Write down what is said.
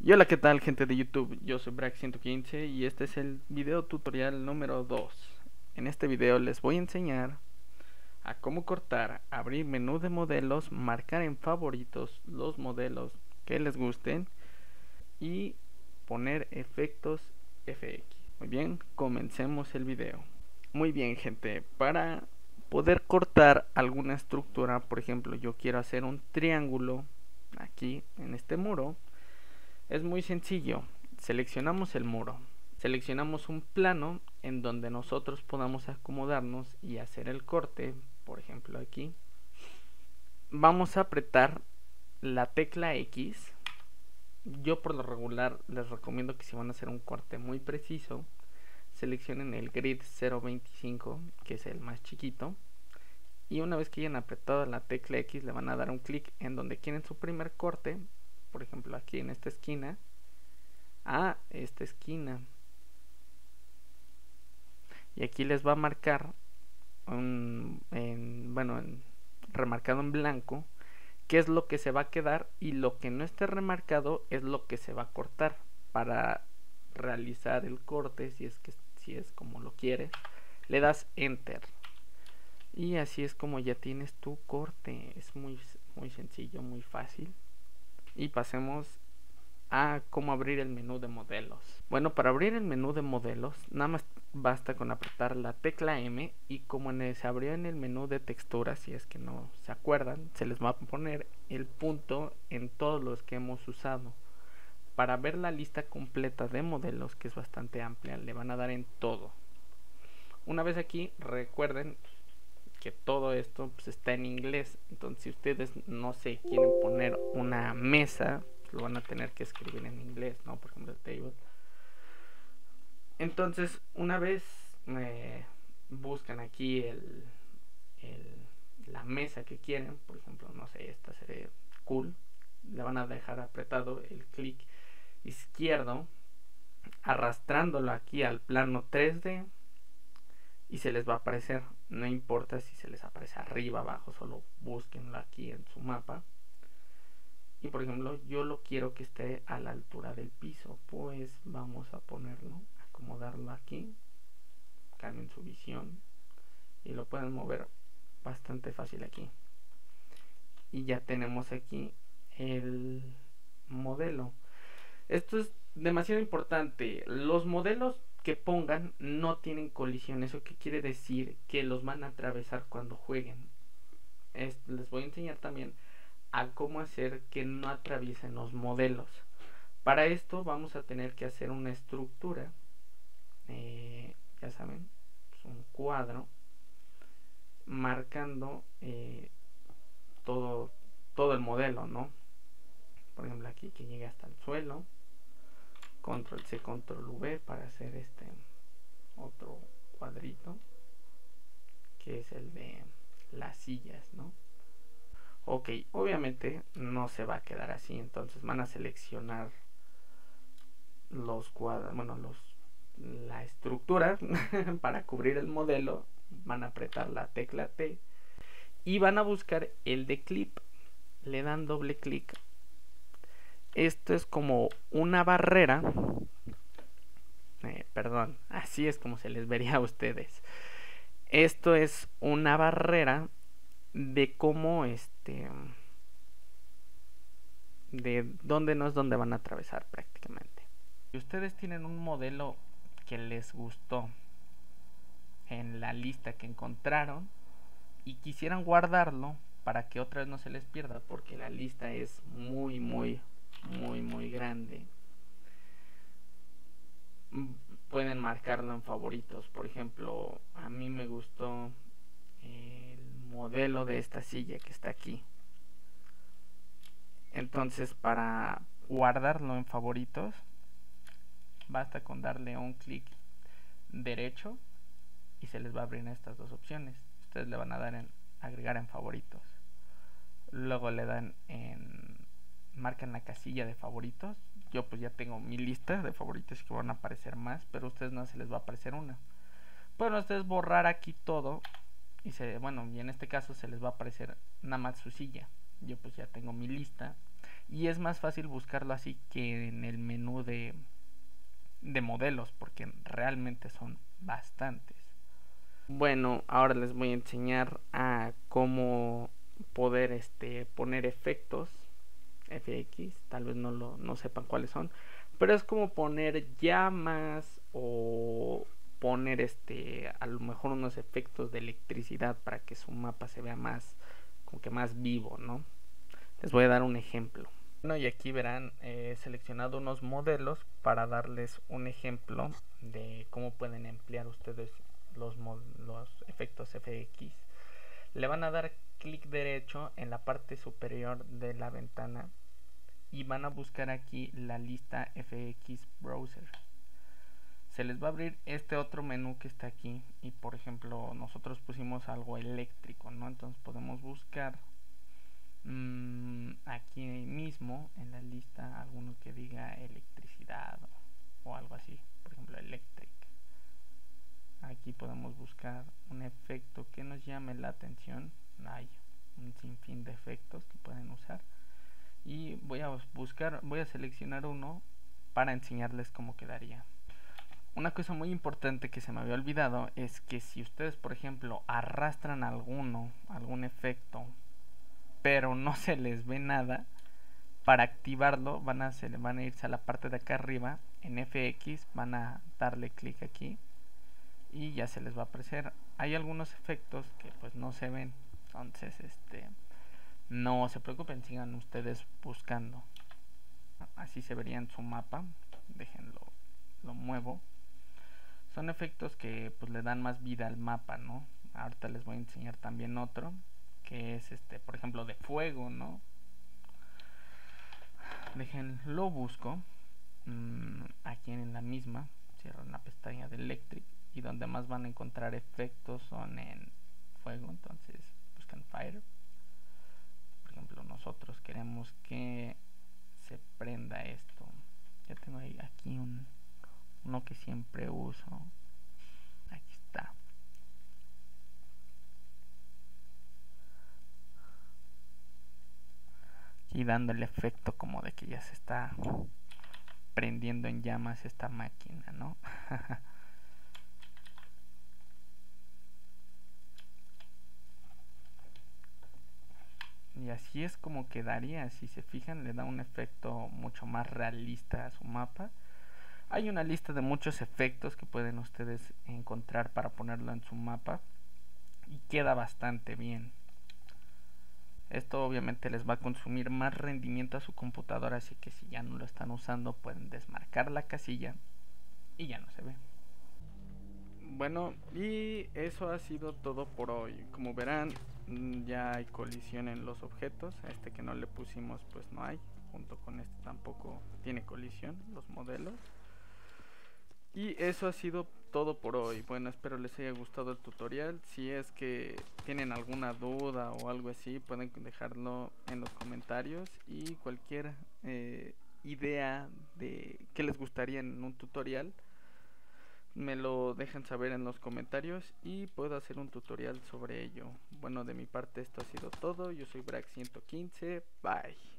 Y hola, ¿qué tal, gente de YouTube? Yo soy Brack115 y este es el video tutorial número 2. En este video les voy a enseñar a cómo cortar, abrir menú de modelos, marcar en favoritos los modelos que les gusten y poner efectos FX. Muy bien, comencemos el video. Muy bien, gente, para poder cortar alguna estructura, por ejemplo, yo quiero hacer un triángulo aquí en este muro. Es muy sencillo, seleccionamos el muro, seleccionamos un plano en donde nosotros podamos acomodarnos y hacer el corte, por ejemplo aquí. Vamos a apretar la tecla X. Yo por lo regular les recomiendo que si van a hacer un corte muy preciso, seleccionen el grid 0.25, que es el más chiquito. Y una vez que hayan apretado la tecla X, le van a dar un clic en donde quieren su primer corte, por ejemplo aquí en esta esquina, a esta esquina, y aquí les va a marcar remarcado en blanco qué es lo que se va a quedar, y lo que no esté remarcado es lo que se va a cortar. Para realizar el corte, si es como lo quieres, le das enter y así es como ya tienes tu corte. Es muy sencillo, muy fácil. Y pasemos a cómo abrir el menú de modelos. Bueno, para abrir el menú de modelos nada más basta con apretar la tecla M, y como se abrió en el menú de texturas, si es que no se acuerdan, se les va a poner el punto en todos los que hemos usado. Para ver la lista completa de modelos, que es bastante amplia, le van a dar en todo. Una vez aquí, recuerden que todo esto pues está en inglés, entonces si ustedes no se quieren poner una mesa, lo van a tener que escribir en inglés, ¿no? Por ejemplo, el table. Entonces, una vez buscan aquí la mesa que quieren, por ejemplo, no sé, esta sería cool, le van a dejar apretado el clic izquierdo, arrastrándolo aquí al plano 3D, y se les va a aparecer. No importa si se les aparece arriba, abajo, solo búsquenlo aquí en su mapa. Y por ejemplo, yo lo quiero que esté a la altura del piso, pues vamos a ponerlo, acomodarlo aquí. Cambien su visión y lo pueden mover bastante fácil aquí. Y ya tenemos aquí el modelo. Esto es demasiado importante. Los modelos que pongan no tienen colisión. ¿Eso qué quiere decir? Que los van a atravesar cuando jueguen. Les voy a enseñar también a cómo hacer que no atraviesen los modelos. Para esto vamos a tener que hacer una estructura, ya saben, pues un cuadro marcando todo el modelo, ¿no? Por ejemplo aquí que llegue hasta el suelo, control C, control V para hacer este otro cuadrito, que es el de las sillas, ¿no? Ok, obviamente no se va a quedar así, entonces van a seleccionar los cuadros, la estructura para cubrir el modelo. Van a apretar la tecla T y van a buscar el de clip. Le dan doble clic. Esto es como una barrera, perdón, así es como se les vería a ustedes. Esto es una barrera de cómo de dónde no es donde van a atravesar prácticamente. Si ustedes tienen un modelo que les gustó en la lista que encontraron y quisieran guardarlo para que otra vez no se les pierda, porque la lista es muy grande, pueden marcarlo en favoritos. Por ejemplo, a mí me gustó el modelo de esta silla que está aquí, entonces para guardarlo en favoritos basta con darle un clic derecho y se les va a abrir estas dos opciones. Ustedes le van a dar en agregar en favoritos, luego le dan en marcan la casilla de favoritos. Yo pues ya tengo mi lista de favoritos que van a aparecer más, pero a ustedes no se les va a aparecer una. Pueden ustedes borrar aquí todo y y en este caso se les va a aparecer nada más su silla. Yo pues ya tengo mi lista y es más fácil buscarlo así que en el menú de modelos, porque realmente son bastantes. Bueno, ahora les voy a enseñar a cómo poder poner efectos FX. Tal vez no sepan cuáles son, pero es como poner llamas o poner a lo mejor unos efectos de electricidad para que su mapa se vea más, como que más vivo, ¿no? Les voy a dar un ejemplo. Bueno, y aquí verán, he seleccionado unos modelos para darles un ejemplo de cómo pueden emplear ustedes los efectos FX. Le van a dar clic derecho en la parte superior de la ventana y van a buscar aquí la lista FX Browser. Se les va a abrir este otro menú que está aquí, y por ejemplo nosotros pusimos algo eléctrico, ¿no? Entonces podemos buscar aquí mismo en la lista alguno que diga electricidad o algo así, por ejemplo electric. Aquí podemos buscar un efecto que nos llame la atención. Hay un sinfín de efectos que pueden usar y voy a seleccionar uno para enseñarles cómo quedaría. Una cosa muy importante que se me había olvidado es que si ustedes, por ejemplo, arrastran algún efecto, pero no se les ve nada, para activarlo van a irse a la parte de acá arriba en FX, van a darle clic aquí y ya se les va a aparecer. Hay algunos efectos que pues no se ven, entonces no se preocupen, sigan ustedes buscando. Así se vería en su mapa. Déjenlo, lo muevo. Son efectos que pues le dan más vida al mapa, ¿no? Ahorita les voy a enseñar también otro que es por ejemplo de fuego, ¿no? Déjenlo busco aquí en la misma, cierro la pestaña de Electric y donde más van a encontrar efectos son en fuego, entonces buscan Fire. Por ejemplo, nosotros queremos que se prenda esto. Ya tengo aquí uno que siempre uso. Aquí está. Aquí dando el efecto como de que ya se está prendiendo en llamas esta máquina, ¿no? Y así es como quedaría. Si se fijan, le da un efecto mucho más realista a su mapa. Hay una lista de muchos efectos que pueden ustedes encontrar para ponerlo en su mapa y queda bastante bien. Esto obviamente les va a consumir más rendimiento a su computadora, así que si ya no lo están usando pueden desmarcar la casilla y ya no se ve. Bueno, y eso ha sido todo por hoy. Como verán, ya hay colisión en los objetos. A este que no le pusimos pues no hay. Junto con este tampoco tiene colisión los modelos. Y eso ha sido todo por hoy. Bueno, espero les haya gustado el tutorial. Si es que tienen alguna duda o algo así, pueden dejarlo en los comentarios. Y cualquier idea de qué les gustaría en un tutorial, me lo dejan saber en los comentarios y puedo hacer un tutorial sobre ello. Bueno, de mi parte esto ha sido todo. Yo soy Brack115. Bye.